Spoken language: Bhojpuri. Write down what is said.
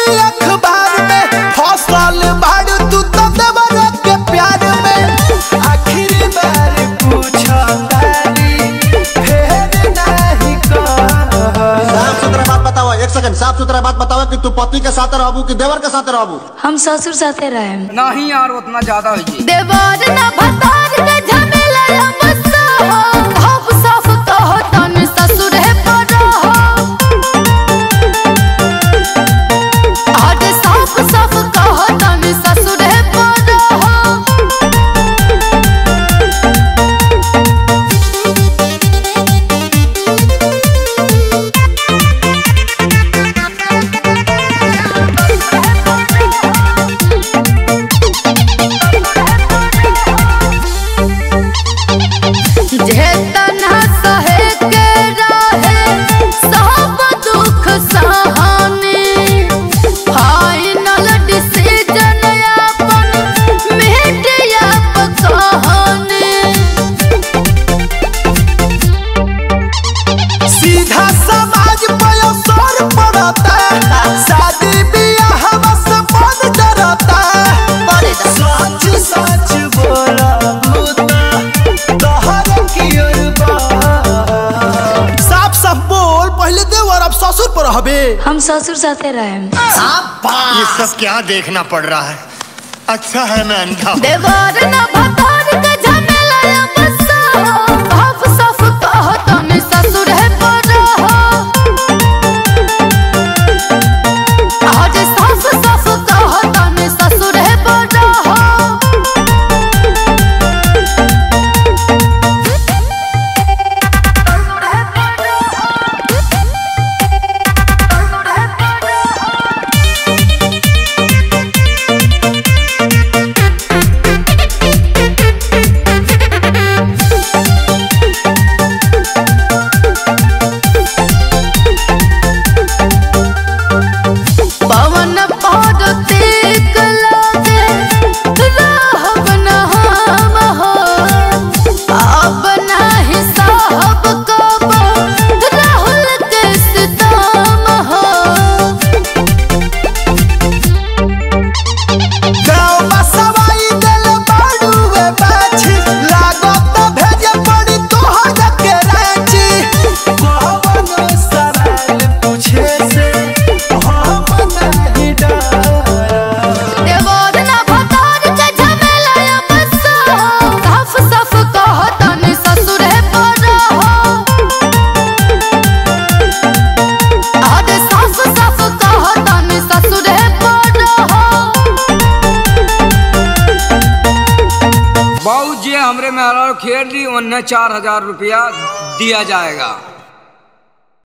अखबार में फसल बाड़ तू तो देवर के प्यार में आखिर बार पूछा तारी फेर नहीं कर। साफ सुथरा बात बताओ, एक सेकंड साफ सुथरा बात बताओ कि तू पति के साथ रहबू कि देवर के साथ रहबू? हम ससुर साथे रहे। नहीं यार उतना ज्यादा हो जी। देवर ना भतार के झमेला बसा हो, हम साफ कहो तन ससुर है पर हो। आज साफ साफ कहो तन ससुर है पर हो। जेतना सहे के रहे सब दुख सहानी, फाइनल डिसीजन अपन मीडिया पर कहानी। सीधा समाज पर असर पड़ता, शादी ब्याह बस मन डरता। सच सच बोला साफ साफ बोल, पहले देवर अब ससुर पर हबे। हम ससुर साथे रहे। ये सब क्या देखना पड़ रहा है? अच्छा है मैं अंधा हूं। देवर ना भतार के झमेला बसा हो, साफ साफ कहो तन ससुर है पर हो। आज साफ साफ कहो तन ससुर है पर हो। पवन पौधतिक लागे रहब न हम हो, अब नाही साहब कब राहुल के सितम हो। गाँव बसवाई दिल बाड़ुए बाछी, लागत भेजे पड़ी तोहर के रांची। कौनो सवाल पूछे से हम नहीं डर। देवर ना भतार के झमेला बसा हो, साफ साफ कहो तन ससुर है पर हो। आज साफ साफ कहो तन ससुर है पर हो। बाबू जी हमरे में खेल दी, उन्हें 4000 रुपया दिया जाएगा।